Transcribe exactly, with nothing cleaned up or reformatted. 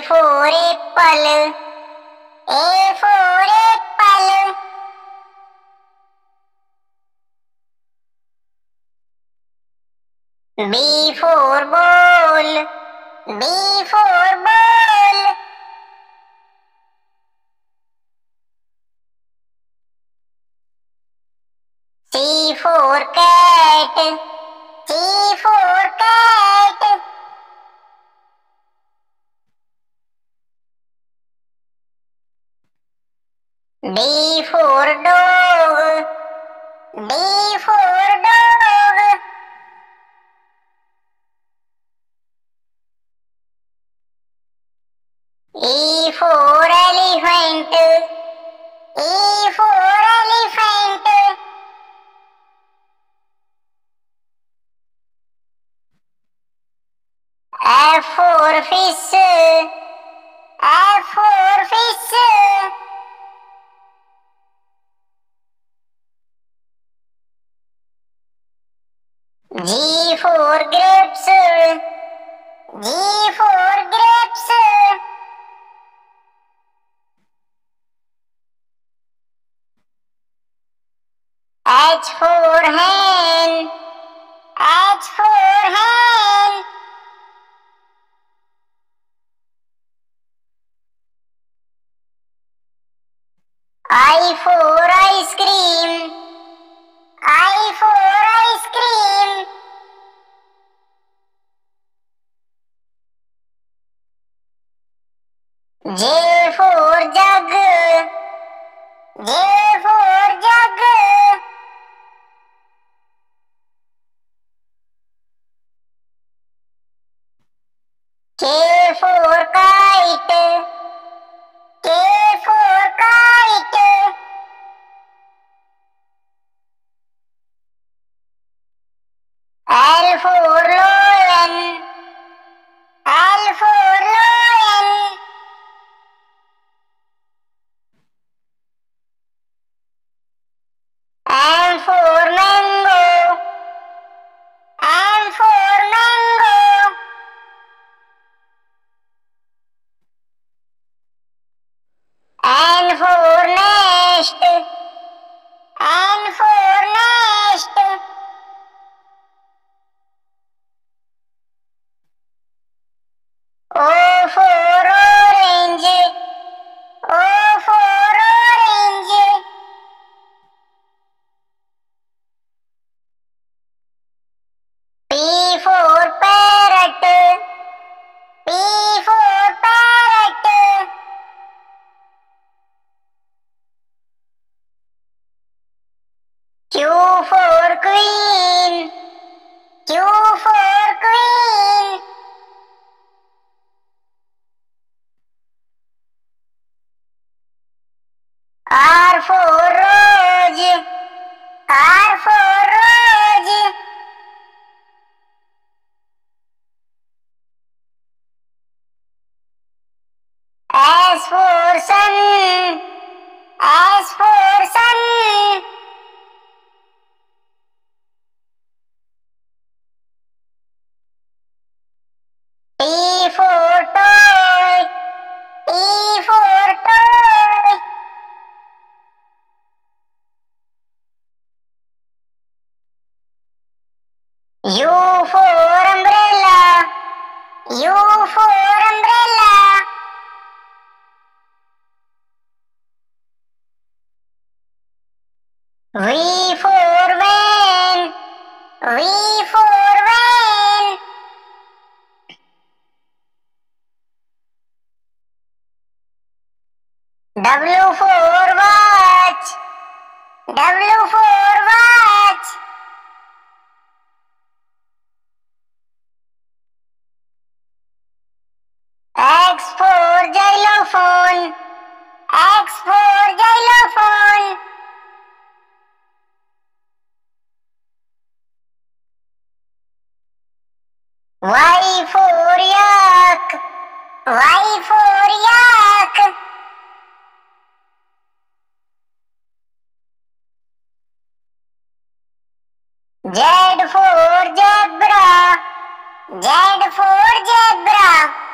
for apple, A for apple. B for ball, B for ball. C for cat, C for cat. D for dog, D for dog. E for elephant, E for elephant. F for fish, F for fish. G for grapes, G for grapes. H for hen, H for hen. I for ice cream, I for ice cream. J for jug, J for jug. K for kite, K for kite. L for lion, L for lion. M for mango, M for mango. N for nest, N for nest. O for orange, O for orange. P for parrot, P for parrot. Q for queen, Q for queen. R for rose, R for rose. S for sun, S for sun. T for toy, T for toy. U for umbrella, U for umbrella. V for van, V for van. W for watch, W for watch. X for xylophone, X for xylophone. Y for yak, Y for yak. Z for zebra, Z for zebra.